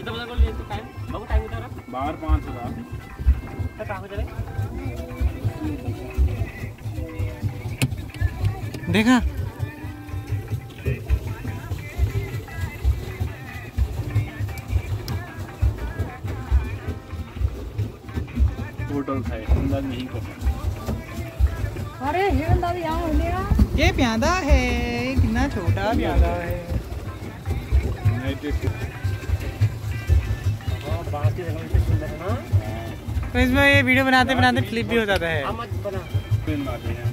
बाहर 5,000 देखा टोटल है अंदाज नहीं कर अरे ये प्यादा है, कितना छोटा प्यादा है। तो इसमें ये वीडियो बनाते बनाते फ्लिप भी हो जाता है।